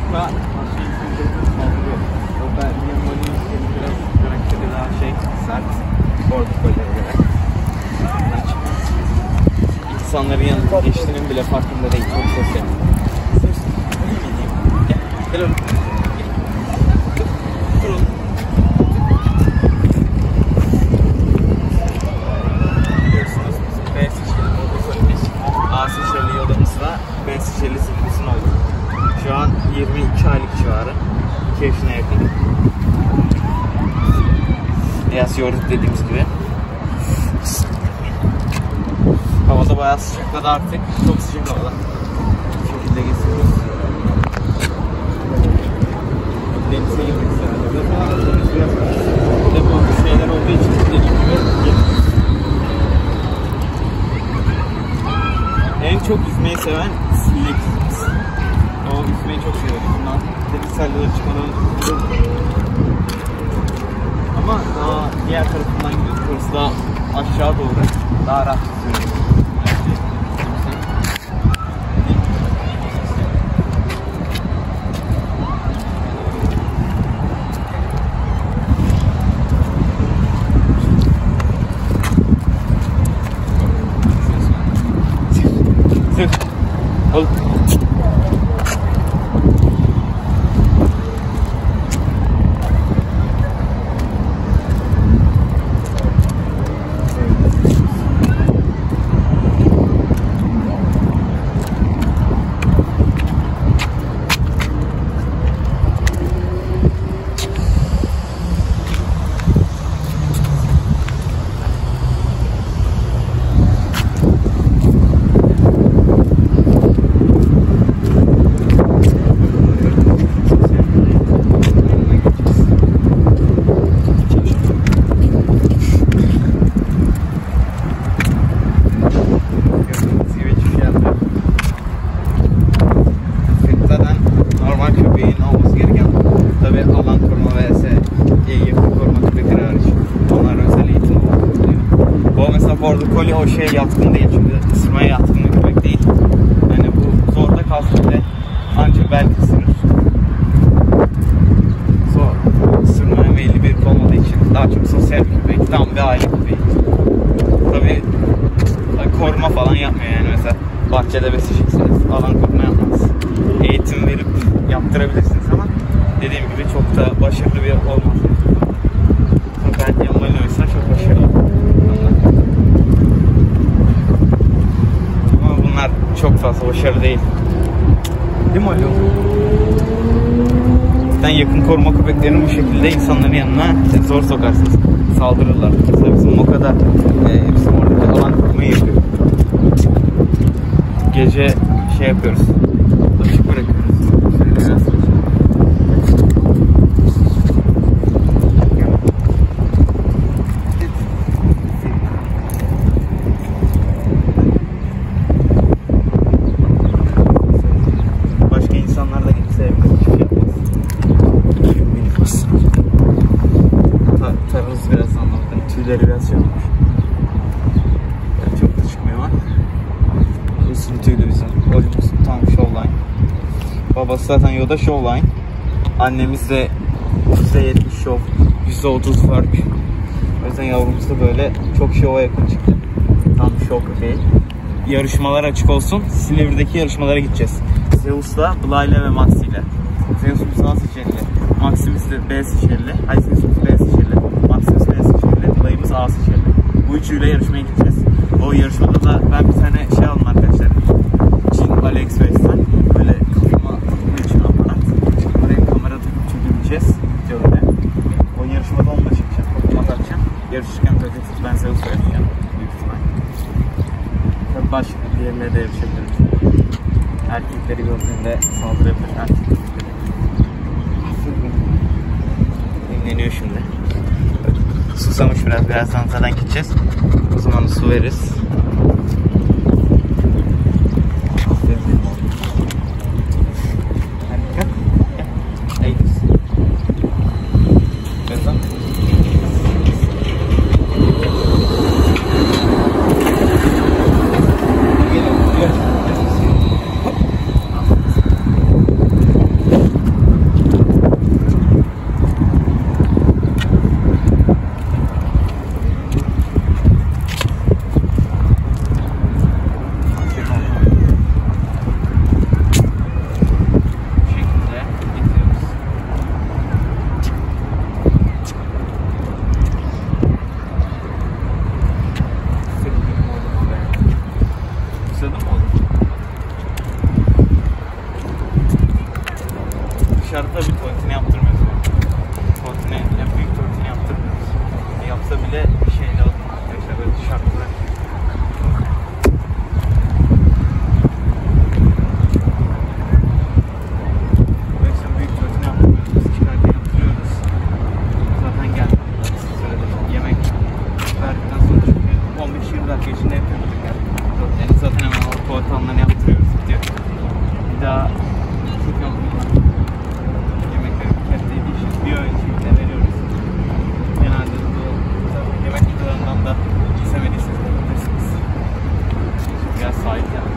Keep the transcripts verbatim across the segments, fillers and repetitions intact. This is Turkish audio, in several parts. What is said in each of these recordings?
Moka saldırıyor. O Belgian Malinois biraz karakteri daha şey sert. Border Collie'ye göre. İnsanların yanında geçtiğinin bile farkında değil. Çok sosyal. Gel oğlum. Dur oğlum. Görüyorsunuz bizim B Sicilya odası. A Sicilya odamız var. B Sicilya zirvesinin oldu. Şu an yirmi iki aylık civarı. iki yaşına yakın. Biraz yorduk dediğimiz gibi. Havada bayağı sıcakladı artık. Çok sıcak havada. Bu şekilde geziyoruz. Denize girmek istedim. Bir de bu şeyler olduğu için dediğim gibi en çok yüzmeyi seven Silleksiniz. O yüzmeyi çok seviyor. Bundan deniz salyaları çıkan ama daha diğer tarafından gidiyoruz. Burası daha aşağı doğru. Daha rahat yüzüyoruz. Ol. Border Collie o şeye yatkın değil çünkü ısırmaya yatkın bir köpek değil. Yani bu zorda kalsın bile ancak belki ısırır. Zor. Isırmaya meyilli bir olmadığı için daha çok sosyal bir köpek. Tam bir aile köpeği. Tabii koruma falan yapmıyor yani mesela bahçede besleyeceksiniz. Alan koruma yapmaz. Eğitim verip yaptırabilirsiniz ama dediğim gibi çok da başarılı bir olmaz. Belgian Malinois'lar çok başarılı. Çok fazla başarılı değil. Değil mi öyle? Zaten yakın koruma köpeklerini bu şekilde insanların yanına zor sokarsınız. Saldırırlar. Mesela bizim Moka'da e, bizim orada alan korumayı yapıyor. Gece şey yapıyoruz. Açık bırakıyoruz. Şöyle biraz. Tüyleri biraz şey olmuş. Yani çok da çıkmıyor ama. Üstün tüylü bizim. Olimuz tam Showline. Babası zaten Yoda Showline. Annemiz de yüzde yetmiş Show, yüzde otuz fark. O yüzden yavrumuz da böyle çok Show'a yakın çıktı. Tam Show köpeği. Yarışmalar açık olsun. Silivri'deki yarışmalara gideceğiz. Zeus'la, Bly'le ve Maxi'yle. Zeus'umuz A Sicilya, Maximus de B Sicilya, hayır Zeus'umuz B Sicilya, Maximus B Sicilya, Bly'ımız A Sicilya. Bu üçüyle yarışmaya gideceğiz. O yarışmada da ben bir tane şey aldım arkadaşlar. Çin AliExpress'ten böyle kafama için aparat. Oraya kamera takıp çekebileceğiz. Videoda. O yarışmada onu da çekeceğim. Kafama takacağım. Yarışırken göreceksiniz. Ben Zeus'la yarışacağım. Büyük ihtimal. Tabii başka bir yerine de yarışabiliriz. Erkekleri gördüğünde saldırabilir. Erkekleri. Dinleniyor şimdi. Susamış biraz. Birazdan zaten gideceğiz. O zaman su veririz. bayağı sıkıyorum. Yemekleri kendi için bir ölçüyle veriyoruz. Genelde bu yemek videolarından da istemediyseniz bakabilirsiniz. Biraz sahip yani.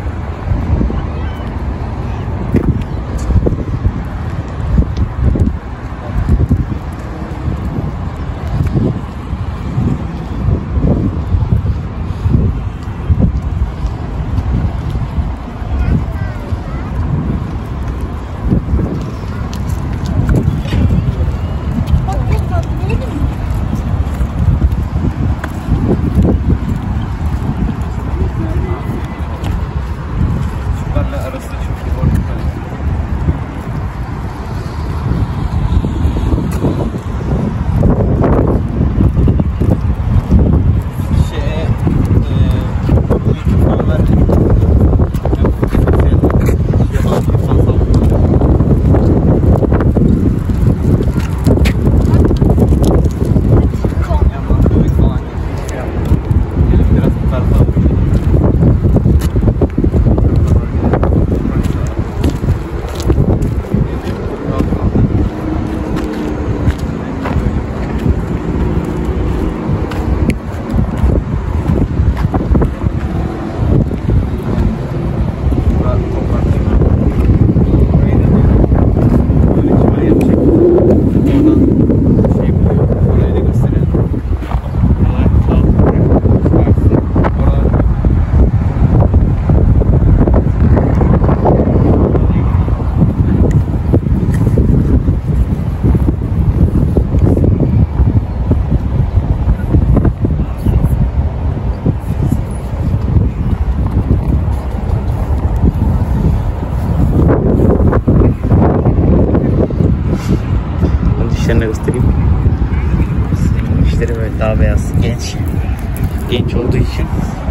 Dişlerini göstereyim. Dişleri böyle daha beyaz, genç. Genç olduğu için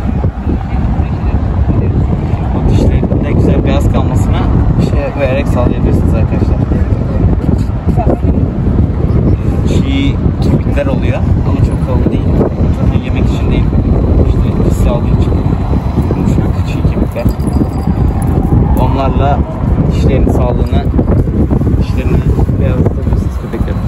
o dişlerin de güzel beyaz kalmasına şey vererek sağlayabilirsiniz arkadaşlar. Çiğ kemikler oluyor ama çok kalın değil. Zaten yemek için değil. İşte dişi sağlığı için yumuşak çiğ kemikler. Onlarla dişlerin sağlığını, dişlerini beyazlatabilirsiniz köpeklerin.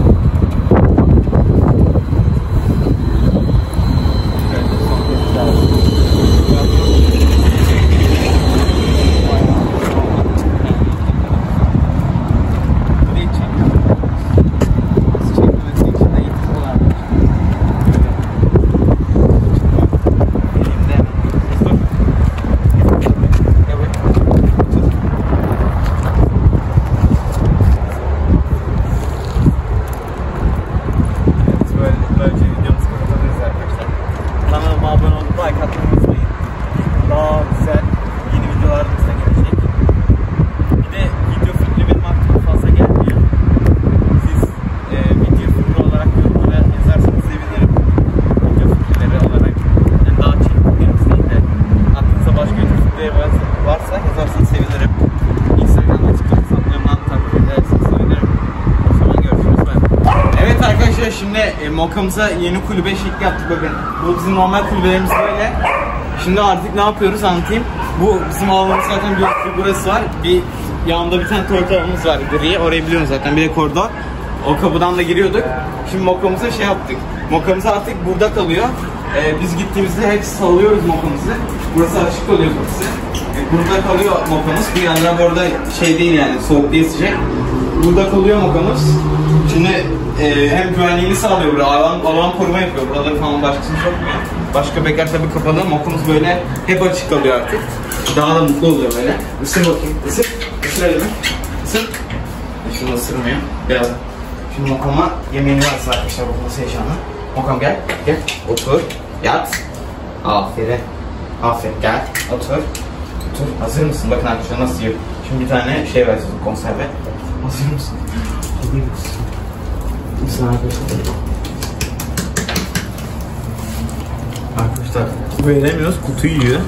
Şimdi e, Moka'mıza yeni kulübe şekli yaptık bakın. Bu bizim normal kulübelerimiz böyle. Şimdi artık ne yapıyoruz anlatayım. Bu bizim alanımız zaten bir burası var. Bir yanında bir tane tuvalet alanımız var gri. Orayı biliyorsunuz zaten, bir de koridor. O kapıdan da giriyorduk. Şimdi Moka'mıza şey yaptık. Moka'mız artık burada kalıyor. Ee, biz gittiğimizde hep salıyoruz Moka'mızı. Burası açık kalıyor kapısı. Ee, burada kalıyor Moka'mız. Bir yandan bu arada şey değil yani, soğuk değil sıcak. Burada kalıyor Moka'mız. Şimdi e, hem güvenliğini sağlıyor burada, alan, alan koruma yapıyor. Burada falan başkasını sokmuyor. Başka bekar tabii kapalı. Moka'mız böyle hep açık kalıyor artık. Daha da mutlu oluyor böyle. Isır bakayım. Isır. Isır elimi. Isır. E, şunu ısırmıyor. Biraz. Şimdi Moka'ma yemeğini varsa arkadaşlar, bu nasıl heyecanlı. Moka'm gel. Gel. Otur. Yat. Aferin. Aferin. Gel. Otur. Otur. Hazır mısın? Bakın arkadaşlar nasıl yiyor. Şimdi bir tane şey vereceğiz, konserve. Hazır mısın? Hazır mısın? Mısın arkadaşlar? Arkadaşlar veremiyoruz, kutuyu yiyor.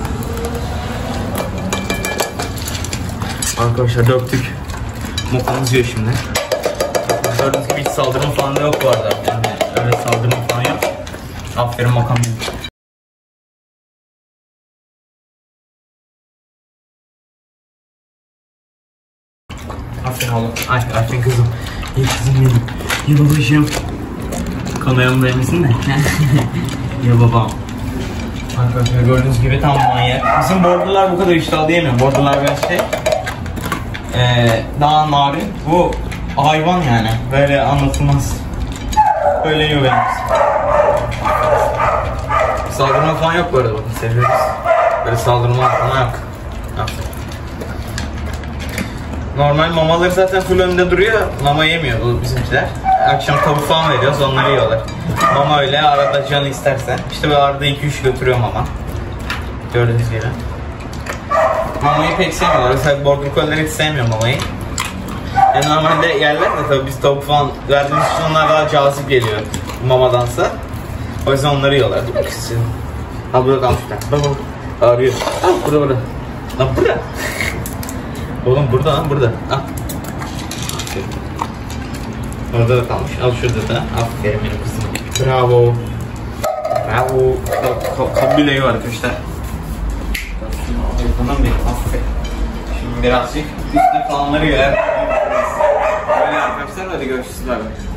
Arkadaşlar döktük. Mokamız yiyor şimdi. Gördüğünüz gibi hiç saldırma falan da yok bu arada. Yani öyle saldırma falan yok. Aferin mokam yiyor. Aferin oğlum. Ay, aferin kızım. İyi kızım benim. İyi babacığım. Kameramı beğenmesin de. Ya babam. Arkadaşlar gördüğünüz gibi tam manyak. Bizim borderlar bu kadar iştahlı yemiyor. Borderlar biraz şey. Ee, daha narin. Bu hayvan yani. Böyle anlatılmaz. Böyle yiyor benim. Saldırma falan yok bu arada, bakın seviyoruz. Böyle saldırma falan yok. Normal mamaları zaten full önünde duruyor. Mama yemiyor bu bizimkiler. Akşam tavuk falan veriyoruz, onları yiyorlar. Mama öyle arada canı isterse. İşte böyle arada iki üç götürüyor mama. Gördüğünüz gibi. Mamayı pek sevmiyorlar. Mesela border colliler hiç sevmiyor mamayı. Yani normalde yerler de tabii biz tavuk falan verdiğimiz için onlar daha cazip geliyor mamadansa. O yüzden onları yiyorlar değil mi kızım? Ha burada kalmışlar. Baba ağrıyor. Ha burada burada. Lan burada. Oğlum burada lan burada. Al. Orada da kalmış. Al şurada da. Aferin benim kızım. Bravo. Bravo. Kabile yiyor arkadaşlar. Tamam benim. Aferin. Şimdi birazcık üstte kalanları yiyor. Böyle arkadaşlar hadi görüşürüz.